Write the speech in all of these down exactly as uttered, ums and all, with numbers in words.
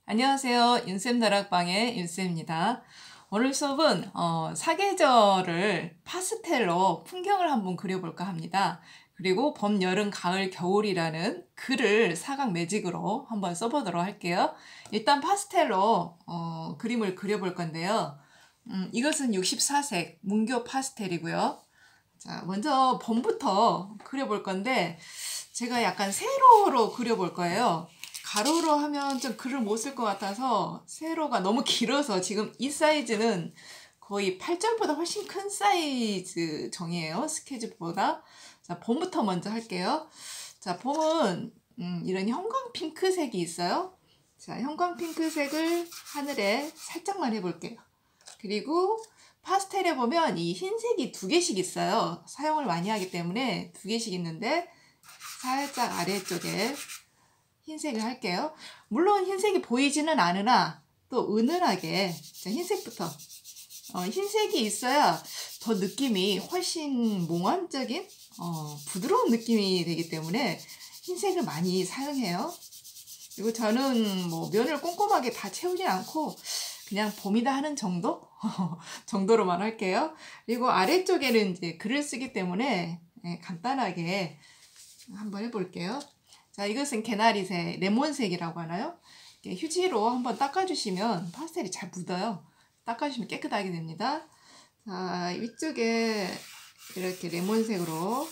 안녕하세요. 윤쌤 다락방의 윤쌤입니다. 오늘 수업은 어, 사계절을 파스텔로 풍경을 한번 그려볼까 합니다. 그리고 봄, 여름, 가을, 겨울이라는 글을 사각 매직으로 한번 써보도록 할게요. 일단 파스텔로 어, 그림을 그려볼 건데요. 음, 이것은 육십사 색 문교 파스텔이고요. 자, 먼저 봄부터 그려볼 건데 제가 약간 세로로 그려볼 거예요. 가로로 하면 좀 글을 못 쓸 것 같아서 세로가 너무 길어서 지금 이 사이즈는 거의 팔 절보다 훨씬 큰 사이즈 정이에요. 스케치보다. 자, 봄부터 먼저 할게요. 자, 봄은 음, 이런 형광 핑크색이 있어요. 자, 형광 핑크색을 하늘에 살짝만 해볼게요. 그리고 파스텔에 보면 이 흰색이 두 개씩 있어요. 사용을 많이 하기 때문에 두 개씩 있는데 살짝 아래쪽에 흰색을 할게요. 물론 흰색이 보이지는 않으나 또 은은하게, 자, 흰색부터 어, 흰색이 있어야 더 느낌이 훨씬 몽환적인 어, 부드러운 느낌이 되기 때문에 흰색을 많이 사용해요. 그리고 저는 뭐 면을 꼼꼼하게 다 채우진 않고 그냥 봄이다 하는 정도? 정도로만 할게요. 그리고 아래쪽에는 이제 글을 쓰기 때문에 네, 간단하게 한번 해볼게요. 자, 이것은 개나리색, 레몬색이라고 하나요? 휴지로 한번 닦아주시면 파스텔이 잘 묻어요. 닦아주시면 깨끗하게 됩니다. 자, 위쪽에 이렇게 레몬색으로,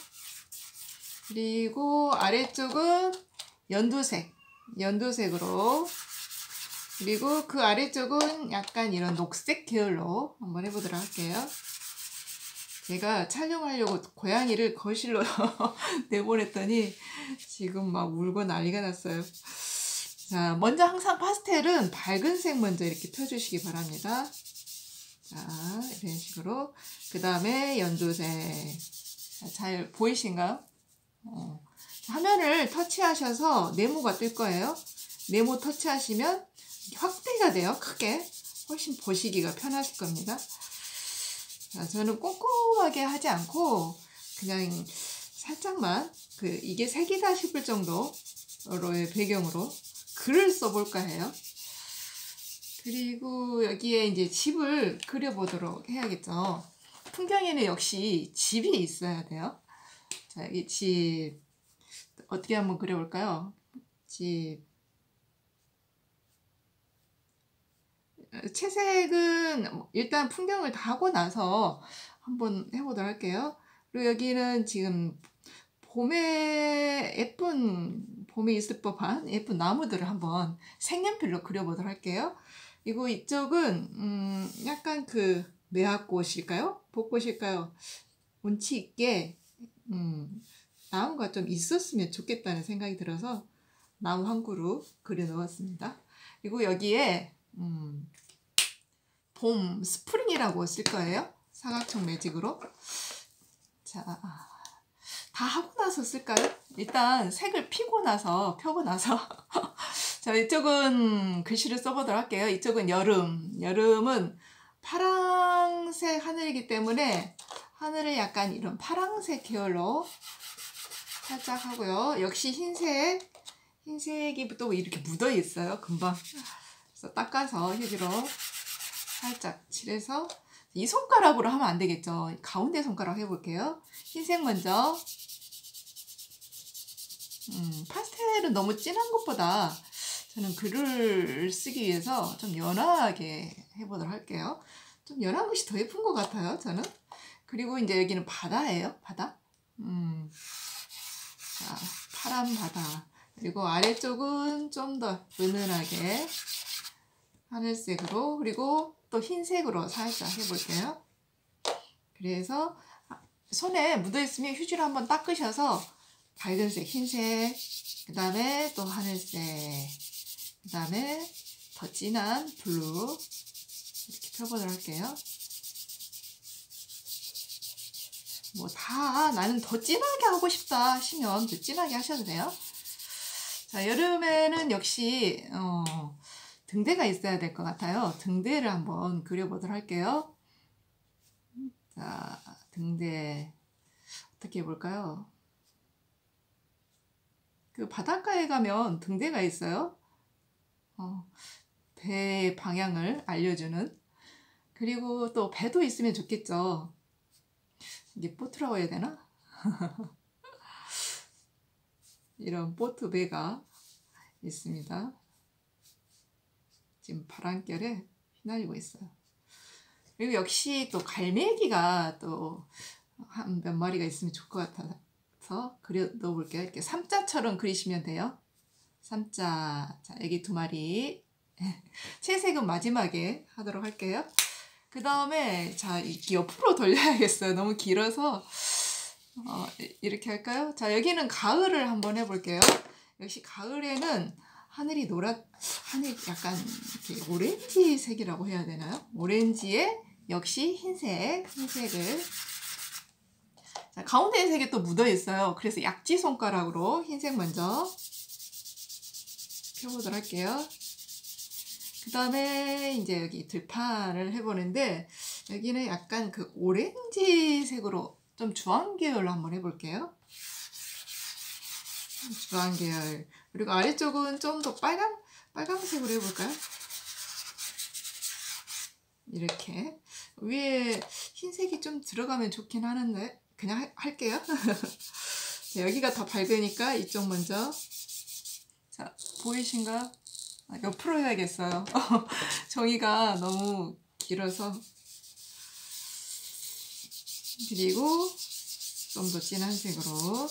그리고 아래쪽은 연두색, 연두색으로, 그리고 그 아래쪽은 약간 이런 녹색 계열로 한번 해보도록 할게요. 제가 촬영하려고 고양이를 거실로 내보냈더니 지금 막 울고 난리가 났어요. 자, 먼저 항상 파스텔은 밝은 색 먼저 이렇게 펴주시기 바랍니다. 자, 이런 식으로. 그 다음에 연두색. 잘 보이신가요? 어. 화면을 터치하셔서 네모가 뜰 거예요. 네모 터치하시면 확대가 돼요. 크게. 훨씬 보시기가 편하실 겁니다. 자, 저는 꼼꼼하게 하지 않고 그냥 살짝만 그 이게 색이다 싶을 정도로의 배경으로 글을 써볼까 해요. 그리고 여기에 이제 집을 그려보도록 해야겠죠. 풍경에는 역시 집이 있어야 돼요. 자, 여기 집 어떻게 한번 그려볼까요? 집 채색은 일단 풍경을 다 하고 나서 한번 해보도록 할게요. 그리고 여기는 지금 봄에 예쁜, 봄에 있을 법한 예쁜 나무들을 한번 색연필로 그려보도록 할게요. 그리고 이쪽은 음 약간 그 매화꽃일까요? 벚꽃일까요? 운치 있게 음 나무가 좀 있었으면 좋겠다는 생각이 들어서 나무 한 그루 그려 넣었습니다. 그리고 여기에 음 봄, 스프링이라고 쓸 거예요. 사각형 매직으로. 자, 다 하고 나서 쓸까요? 일단 색을 피고 나서, 펴고 나서. 자, 이쪽은 글씨를 써보도록 할게요. 이쪽은 여름. 여름은 파랑색 하늘이기 때문에 하늘을 약간 이런 파랑색 계열로 살짝 하고요. 역시 흰색. 흰색이 또 이렇게 묻어 있어요. 금방. 그래서 닦아서 휴지로 살짝 칠해서 이 손가락으로 하면 안 되겠죠. 가운데 손가락 해볼게요. 흰색 먼저. 음, 파스텔은 너무 진한 것보다 저는 글을 쓰기 위해서 좀 연하게 해보도록 할게요. 좀 연한 것이 더 예쁜 것 같아요, 저는. 그리고 이제 여기는 바다예요, 바다. 음, 자, 파란 바다. 그리고 아래쪽은 좀 더 은은하게 하늘색으로, 그리고 또 흰색으로 살짝 해볼게요. 그래서 손에 묻어있으면 휴지로 한번 닦으셔서 밝은색, 흰색, 그 다음에 또 하늘색, 그 다음에 더 진한 블루 이렇게 펴보도록 할게요. 뭐 다 나는 더 진하게 하고 싶다 하시면 더 진하게 하셔도 돼요. 자, 여름에는 역시 어, 등대가 있어야 될 것 같아요. 등대를 한번 그려보도록 할게요. 자, 등대 어떻게 해볼까요? 그 바닷가에 가면 등대가 있어요. 어, 배의 방향을 알려주는. 그리고 또 배도 있으면 좋겠죠. 이게 보트라고 해야 되나? 이런 보트 배가 있습니다. 지금 바람결에 휘날리고 있어요. 그리고 역시 또 갈매기가 또 한 몇 마리가 있으면 좋을 것 같아서 그려 넣어볼게요. 이렇게 삼자처럼 그리시면 돼요. 삼자. 자, 여기 두 마리. 채색은 마지막에 하도록 할게요. 그 다음에 자, 옆으로 돌려야겠어요. 너무 길어서 어, 이렇게 할까요? 자, 여기는 가을을 한번 해볼게요. 역시 가을에는 하늘이 노란, 하늘이 약간 이렇게 오렌지색이라고 해야 되나요? 오렌지에 역시 흰색, 흰색을. 자, 가운데 색이 또 묻어 있어요. 그래서 약지 손가락으로 흰색 먼저 펴보도록 할게요. 그 다음에 이제 여기 들판을 해보는데 여기는 약간 그 오렌지색으로 좀 주황 계열로 한번 해볼게요. 주황 계열. 그리고 아래쪽은 좀 더 빨간, 빨간색으로 해볼까요? 이렇게. 위에 흰색이 좀 들어가면 좋긴 하는데 그냥 하, 할게요. 자, 여기가 더 밝으니까 이쪽 먼저. 자, 보이신가요? 아, 옆으로 해야겠어요. 종이가 너무 길어서. 그리고 좀 더 진한 색으로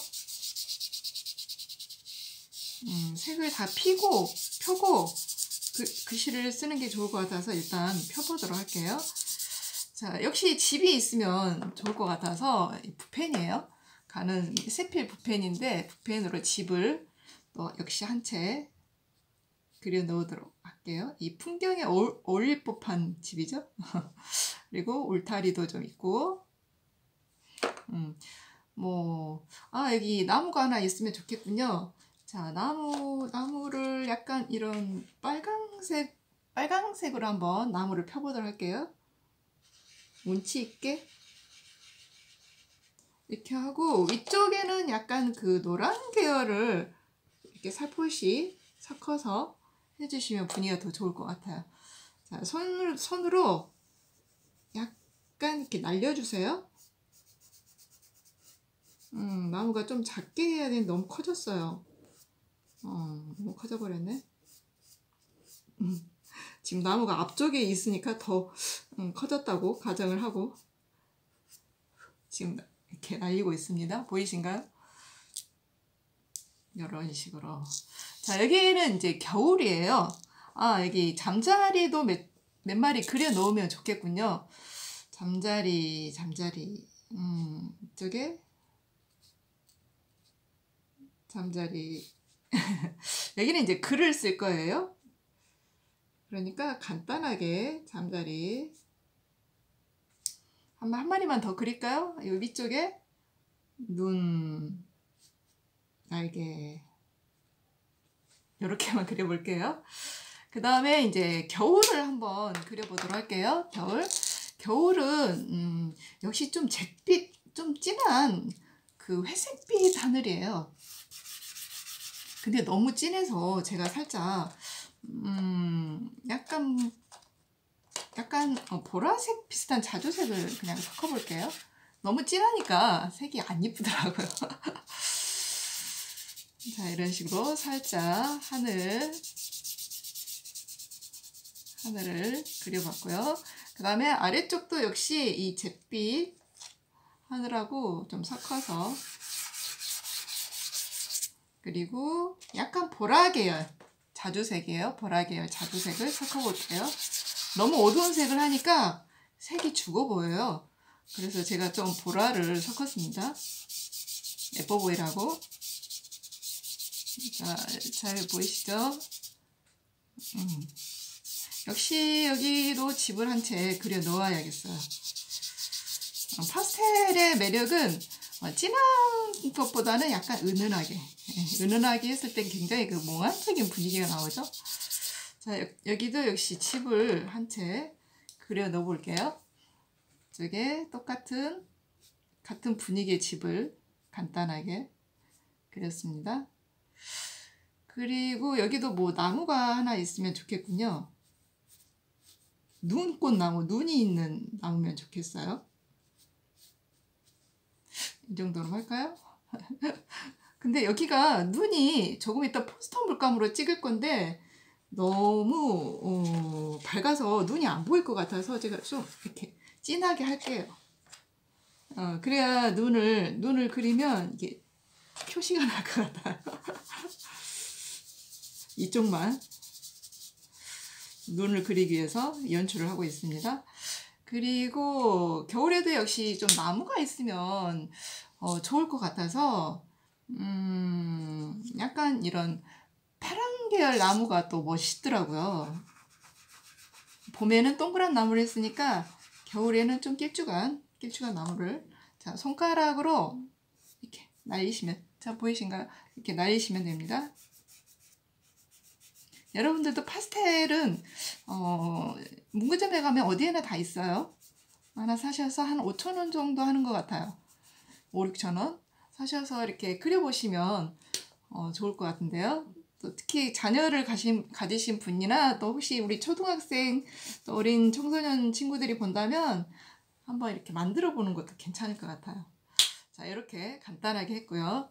음, 색을 다 피고 펴고 그, 글씨를 쓰는 게 좋을 것 같아서 일단 펴보도록 할게요. 자, 역시 집이 있으면 좋을 것 같아서 붓펜이에요. 가는 세필 붓펜인데 붓펜으로 집을 또 역시 한 채 그려 넣도록 할게요. 이 풍경에 어울, 어울릴 법한 집이죠. 그리고 울타리도 좀 있고 음, 뭐, 아, 여기 나무가 하나 있으면 좋겠군요. 자, 나무, 나무를 약간 이런 빨강색, 빨강색으로 한번 나무를 펴보도록 할게요. 운치 있게. 이렇게 하고, 위쪽에는 약간 그 노란 계열을 이렇게 살포시 섞어서 해주시면 분위기가 더 좋을 것 같아요. 자, 손, 손으로 약간 이렇게 날려주세요. 음, 나무가 좀 작게 해야 되는데 너무 커졌어요. 어, 너무 커져버렸네. 음, 지금 나무가 앞쪽에 있으니까 더 음, 커졌다고 가정을 하고 지금 이렇게 날리고 있습니다. 보이신가요? 이런 식으로. 자, 여기는 이제 겨울이에요. 아, 여기 잠자리도 몇, 몇 마리 그려 놓으면 좋겠군요. 잠자리, 잠자리. 음, 이쪽에 잠자리. 여기는 이제 글을 쓸 거예요. 그러니까 간단하게 잠자리 한, 한 마리만 더 그릴까요? 이 위쪽에 눈, 날개 이렇게만 그려볼게요. 그 다음에 이제 겨울을 한번 그려보도록 할게요. 겨울. 겨울은 음, 역시 좀 잿빛, 좀 진한 그 회색빛 하늘이에요. 근데 너무 진해서 제가 살짝 음, 약간 약간 어, 보라색 비슷한 자주색을 그냥 섞어볼게요. 너무 진하니까 색이 안 이쁘더라고요. 자, 이런 식으로 살짝 하늘 하늘을 그려봤고요. 그 다음에 아래쪽도 역시 이 잿빛 하늘하고 좀 섞어서 그리고 약간 보라 계열 자주색이에요. 보라 계열 자주색을 섞어볼게요. 너무 어두운 색을 하니까 색이 죽어 보여요. 그래서 제가 좀 보라를 섞었습니다. 예뻐 보이라고. 자, 잘 보이시죠? 음. 역시 여기도 집을 한 채 그려 놓아야겠어요. 어, 파스텔의 매력은 어, 진한 것보다는 약간 은은하게 예, 은은하게 했을 때 굉장히 그 몽환적인 분위기가 나오죠. 자, 여, 여기도 역시 집을 한 채 그려 넣어 볼게요. 이쪽에 똑같은 같은 분위기의 집을 간단하게 그렸습니다. 그리고 여기도 뭐 나무가 하나 있으면 좋겠군요. 눈꽃나무, 눈이 있는 나무면 좋겠어요. 이 정도로 할까요? 근데 여기가 눈이 조금 이따 포스터 물감으로 찍을 건데 너무 어, 밝아서 눈이 안 보일 것 같아서 제가 좀 이렇게 진하게 할게요. 어, 그래야 눈을 눈을 그리면 이게 표시가 날 것 같아요. 이쪽만 눈을 그리기 위해서 연출을 하고 있습니다. 그리고 겨울에도 역시 좀 나무가 있으면 어, 좋을 것 같아서 음, 약간 이런 파란 계열 나무가 또 멋있더라고요. 봄에는 동그란 나무를 했으니까 겨울에는 좀 길쭉한 길쭉한 나무를 자 손가락으로 이렇게 날리시면 자 보이신가요? 이렇게 날리시면 됩니다. 여러분들도 파스텔은 어, 문구점에 가면 어디에나 다 있어요. 하나 사셔서 한 오천 원 정도 하는 것 같아요. 오, 육천 원 사셔서 이렇게 그려보시면 어, 좋을 것 같은데요. 또 특히 자녀를 가신, 가지신 분이나 또 혹시 우리 초등학생 또 어린 청소년 친구들이 본다면 한번 이렇게 만들어 보는 것도 괜찮을 것 같아요. 자, 이렇게 간단하게 했고요.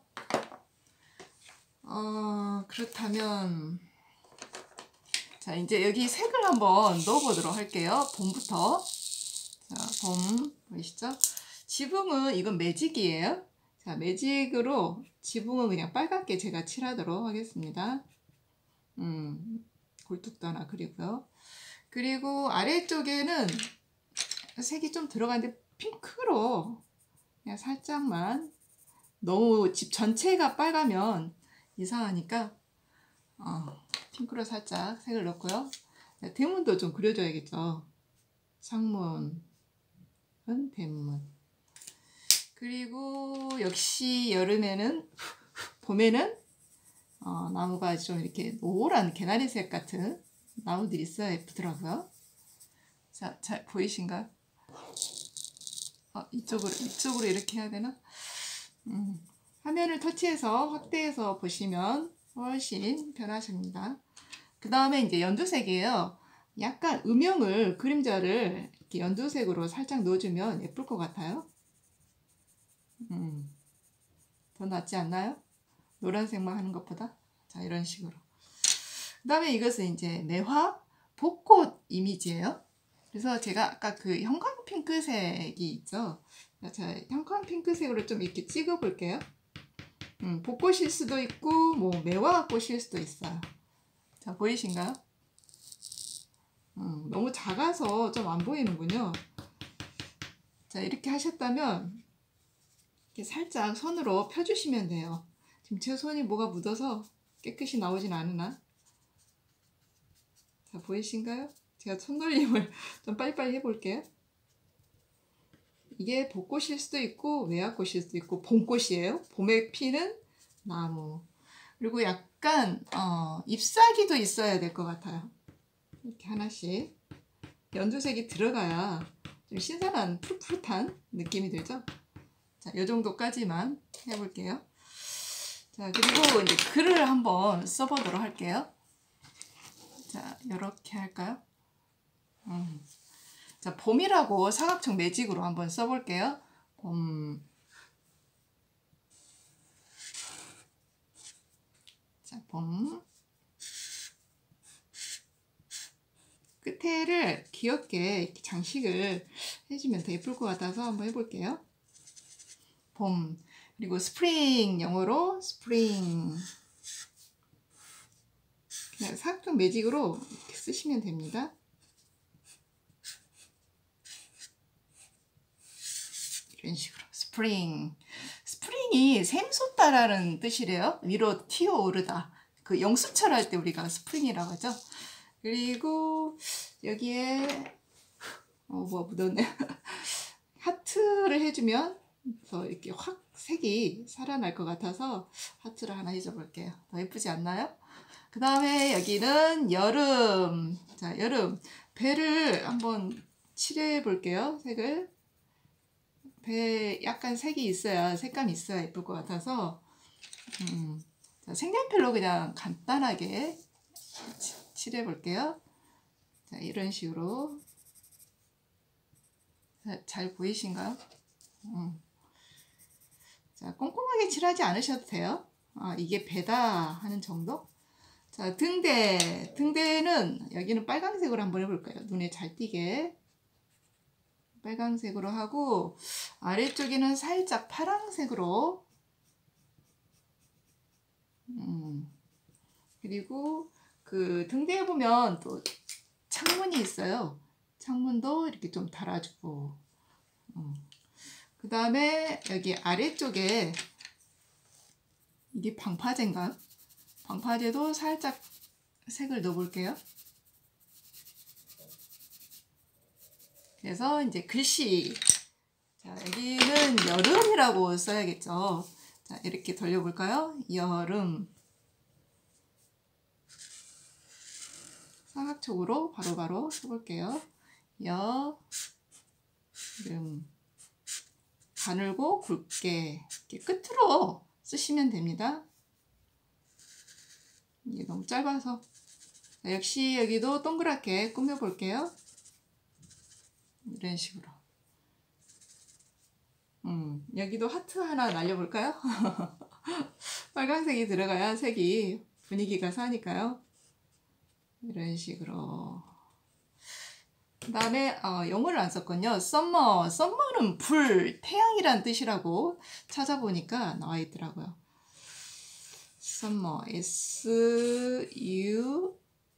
어, 그렇다면 자, 이제 여기 색을 한번 넣어보도록 할게요. 봄부터. 자, 봄 보이시죠? 지붕은 이건 매직이에요. 자, 매직으로 지붕은 그냥 빨갛게 제가 칠하도록 하겠습니다. 음, 굴뚝도 하나 그리고요. 그리고 아래쪽에는 색이 좀 들어가는데 핑크로 그냥 살짝만, 너무 집 전체가 빨가면 이상하니까 어, 핑크로 살짝 색을 넣고요. 대문도 좀 그려줘야겠죠. 창문은 대문. 그리고 역시 여름에는, 봄에는 어, 나무가 좀 이렇게 노란 개나리색 같은 나무들이 있어야 예쁘더라고요. 자, 잘 보이신가요? 어, 이쪽으로 이쪽으로 이렇게 해야 되나? 음, 화면을 터치해서 확대해서 보시면 훨씬 편하십니다. 그 다음에 이제 연두색이에요. 약간 음영을, 그림자를 이렇게 연두색으로 살짝 넣어주면 예쁠 것 같아요. 음, 더 낫지 않나요? 노란색만 하는 것보다. 자, 이런 식으로. 그 다음에 이것은 이제 매화 벚꽃 이미지예요. 그래서 제가 아까 그 형광 핑크색이 있죠. 자, 형광 핑크색으로 좀 이렇게 찍어 볼게요. 음, 벚꽃일 수도 있고 뭐 매화 꽃일 수도 있어요. 자, 보이신가요? 음, 너무 작아서 좀 안 보이는군요. 자, 이렇게 하셨다면 이렇게 살짝 손으로 펴주시면 돼요. 지금 제 손이 뭐가 묻어서 깨끗이 나오진 않으나. 자, 보이신가요? 제가 손놀림을 좀 빨리빨리 해볼게요. 이게 벚꽃일 수도 있고 외화꽃일 수도 있고 봄꽃이에요. 봄에 피는 나무. 그리고 약간 어, 잎사귀도 있어야 될 것 같아요. 이렇게 하나씩 연두색이 들어가야 좀 신선한 푸릇푸릇한 느낌이 들죠. 자, 이 정도까지만 해볼게요. 자, 그리고 이제 글을 한번 써보도록 할게요. 자, 이렇게 할까요? 음. 자, 봄이라고 사각형 매직으로 한번 써볼게요. 봄. 자, 봄. 끝에를 귀엽게 이렇게 장식을 해주면 더 예쁠 것 같아서 한번 해볼게요. 봄. 그리고 스프링, 영어로 스프링. 그냥 사각형 매직으로 이렇게 쓰시면 됩니다. 이런 식으로 스프링. 스프링이 샘솟다라는 뜻이래요. 위로 튀어오르다. 그 영수철 할 때 우리가 스프링이라고 하죠. 그리고 여기에 어, 뭐 묻었네. 하트를 해주면 더 이렇게 확 색이 살아날 것 같아서 하트를 하나 해줘 볼게요. 더 예쁘지 않나요? 그 다음에 여기는 여름. 자, 여름. 배를 한번 칠해 볼게요. 색을. 배 약간 색이 있어야, 색감이 있어야 예쁠 것 같아서 음, 자, 색연필로 그냥 간단하게 칠해 볼게요. 자, 이런 식으로 자, 잘 보이신가요? 음. 자, 꼼꼼하게 칠하지 않으셔도 돼요. 아, 이게 배다 하는 정도? 자, 등대. 등대는 여기는 빨강색으로 한번 해볼까요? 눈에 잘 띄게. 빨강색으로 하고 아래쪽에는 살짝 파랑색으로 음. 그리고 그 등대에 보면 또 창문이 있어요. 창문도 이렇게 좀 달아주고 음. 그 다음에 여기 아래쪽에 이게 방파제인가요? 방파제도 살짝 색을 넣어볼게요. 그래서 이제 글씨, 자, 여기는 여름이라고 써야겠죠. 자, 이렇게 돌려볼까요? 여름. 사각촉으로 바로바로 써볼게요. 여름. 가늘고 굵게 이렇게 끝으로 쓰시면 됩니다. 이게 너무 짧아서. 자, 역시 여기도 동그랗게 꾸며볼게요. 이런 식으로. 음, 여기도 하트 하나 날려볼까요? 빨간색이 들어가야 색이 분위기가 사니까요. 이런 식으로. 그 다음에 어, 영어를 안 썼군요. 썸머. 썸머는 불, 태양이란 뜻이라고 찾아보니까 나와 있더라고요. 썸머. S U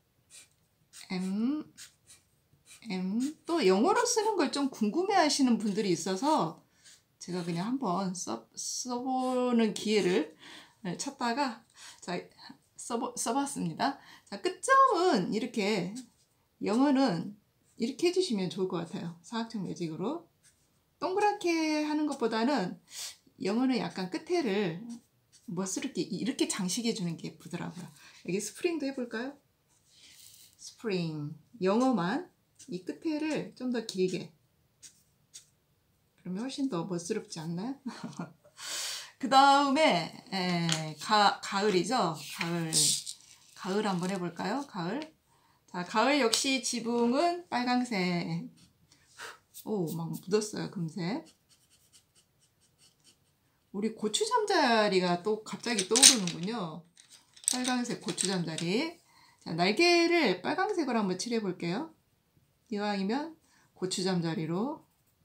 M M. 또 영어로 쓰는 걸 좀 궁금해 하시는 분들이 있어서 제가 그냥 한번 써, 써보는 기회를 찾다가 자, 써보, 써봤습니다. 자, 끝점은 이렇게 영어는 이렇게 해주시면 좋을 것 같아요. 사각형 매직으로. 동그랗게 하는 것보다는 영어는 약간 끝에를 멋스럽게 이렇게 장식해 주는 게 예쁘더라고요. 여기 스프링도 해볼까요? 스프링. 영어만 이 끝에를 좀 더 길게. 그러면 훨씬 더 멋스럽지 않나요? 그 다음에 가, 가을이죠. 가을. 가을 한번 해볼까요? 가을. 자, 가을 역시 지붕은 빨강색. 오, 막 묻었어요, 금세. 우리 고추 잠자리가 또 갑자기 떠오르는군요. 빨강색 고추 잠자리. 자, 날개를 빨강색으로 한번 칠해볼게요. 이왕이면 고추 잠자리로.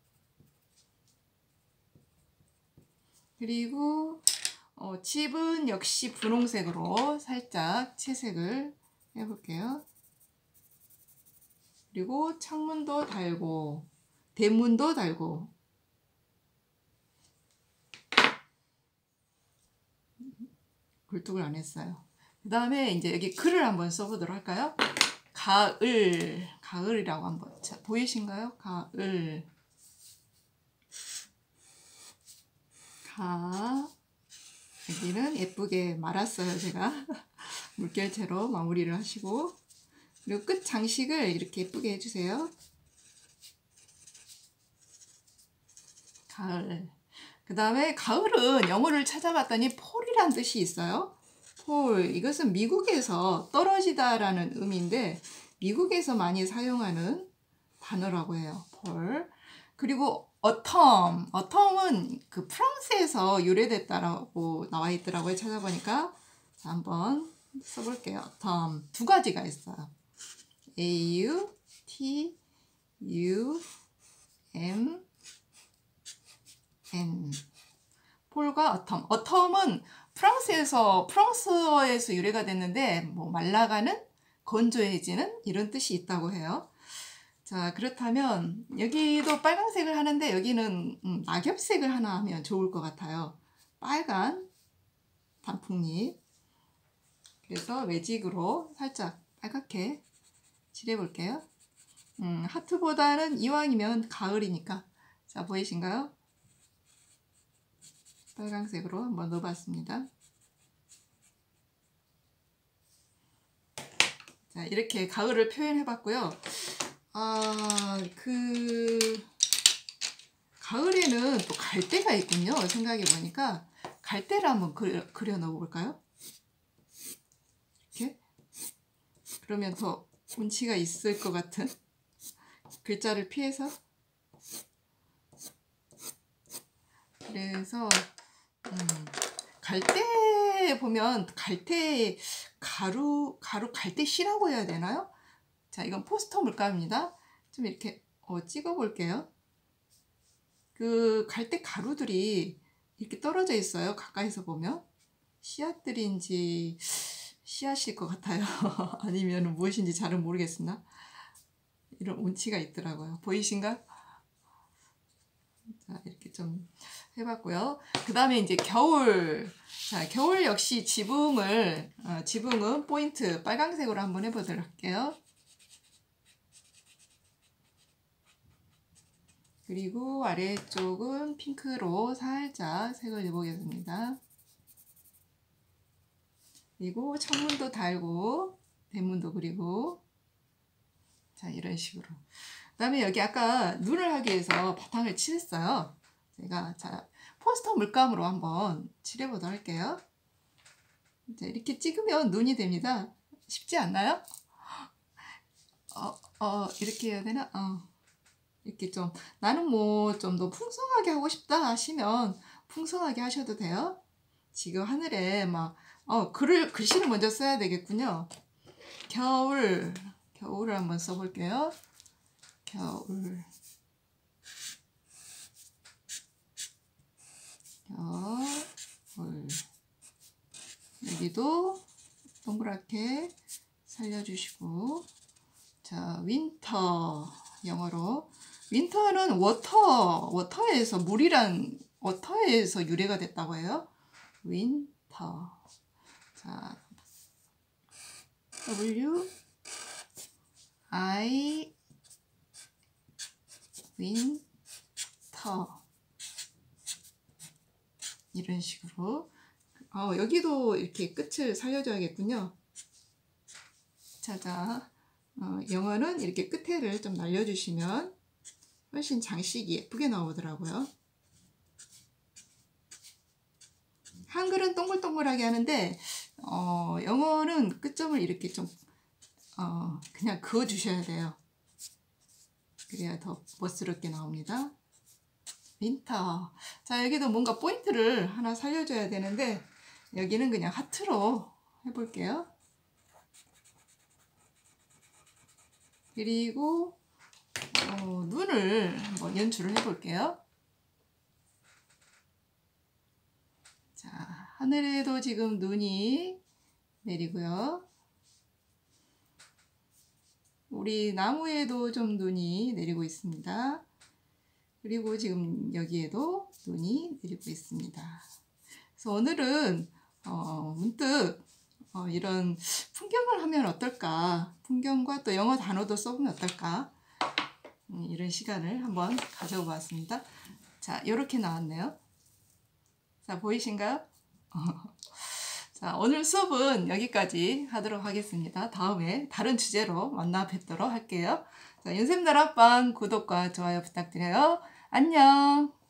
그리고 어, 집은 역시 분홍색으로 살짝 채색을 해볼게요. 그리고 창문도 달고 대문도 달고 굴뚝을 안 했어요. 그 다음에 이제 여기 글을 한번 써보도록 할까요? 가을, 가을이라고 한번. 자, 보이신가요? 가을. 가. 여기는 예쁘게 말았어요, 제가. 물결체로 마무리를 하시고. 그리고 끝 장식을 이렇게 예쁘게 해주세요. 가을. 그 다음에 가을은 영어를 찾아봤더니 폴이란 뜻이 있어요. 폴. 이것은 미국에서 떨어지다 라는 의미인데 미국에서 많이 사용하는 단어라고 해요. 폴. 그리고 autumn. autumn은 그 프랑스에서 유래됐다라고 나와 있더라고요. 찾아보니까. 자, 한번 써볼게요. autumn. 두 가지가 있어요. A U T U M N. 폴과 autumn. autumn은 프랑스에서 프랑스어에서 유래가 됐는데 뭐 말라가는 건조해지는 이런 뜻이 있다고 해요. 자, 그렇다면 여기도 빨간색을 하는데 여기는 음, 낙엽색을 하나 하면 좋을 것 같아요. 빨간 단풍잎. 그래서 매직으로 살짝 빨갛게 칠해볼게요. 음, 하트보다는 이왕이면 가을이니까. 자, 보이신가요? 빨간색으로 한번 넣어봤습니다. 자, 이렇게 가을을 표현해봤고요. 아, 그 가을에는 또 갈대가 있군요. 생각해보니까 갈대를 한번 그려, 그려 넣어볼까요? 이렇게. 그러면 더 운치가 있을 것 같은 글자를 피해서 그래서 음, 갈대 보면 갈대 가루 가루 갈대 씨라고 해야 되나요? 자, 이건 포스터 물감입니다. 좀 이렇게 어, 찍어 볼게요. 그 갈대 가루들이 이렇게 떨어져 있어요. 가까이서 보면 씨앗들인지 씨앗일 것 같아요. 아니면 무엇인지 잘은 모르겠으나 이런 운치가 있더라고요. 보이신가? 자, 이렇게 좀 해봤고요. 그 다음에 이제 겨울. 자, 겨울 역시 지붕을, 어, 지붕은 포인트 빨강색으로 한번 해보도록 할게요. 그리고 아래쪽은 핑크로 살짝 색을 내보겠습니다. 그리고 창문도 달고, 대문도 그리고, 자, 이런 식으로. 그 다음에 여기 아까 눈을 하기 위해서 바탕을 칠했어요. 제가, 자, 포스터 물감으로 한번 칠해보도록 할게요. 자, 이렇게 찍으면 눈이 됩니다. 쉽지 않나요? 어, 어, 이렇게 해야 되나? 어, 이렇게 좀, 나는 뭐 좀 더 풍성하게 하고 싶다 하시면 풍성하게 하셔도 돼요. 지금 하늘에 막, 어, 글을, 글씨를 먼저 써야 되겠군요. 겨울, 겨울을 한번 써볼게요. 겨울. 겨울. 여기도 동그랗게 살려주시고. 자, 윈터. 영어로. 윈터는 워터, 워터에서, 물이란, 워터에서 유래가 됐다고 해요. 윈터. 자, W, I, 윈터. 이런 식으로. 어, 여기도 이렇게 끝을 살려줘야겠군요. 자, 자, 어, 영어는 이렇게 끝에를 좀 날려주시면 훨씬 장식이 예쁘게 나오더라고요. 한글은 동글동글하게 하는데 어, 영어는 끝점을 이렇게 좀 어, 그냥 그어주셔야 돼요. 그래야 더 멋스럽게 나옵니다. 윈터. 자, 여기도 뭔가 포인트를 하나 살려줘야 되는데 여기는 그냥 하트로 해볼게요. 그리고 어, 눈을 한번 연출을 해볼게요. 자, 하늘에도 지금 눈이 내리고요. 우리 나무에도 좀 눈이 내리고 있습니다. 그리고 지금 여기에도 눈이 내리고 있습니다. 그래서 오늘은 어, 문득 어, 이런 풍경을 하면 어떨까, 풍경과 또 영어 단어도 써보면 어떨까, 음, 이런 시간을 한번 가져보았습니다. 자, 이렇게 나왔네요. 자, 보이신가요? 자, 오늘 수업은 여기까지 하도록 하겠습니다. 다음에 다른 주제로 만나 뵙도록 할게요. 자, 윤쌤 다락방 구독과 좋아요 부탁드려요. 안녕.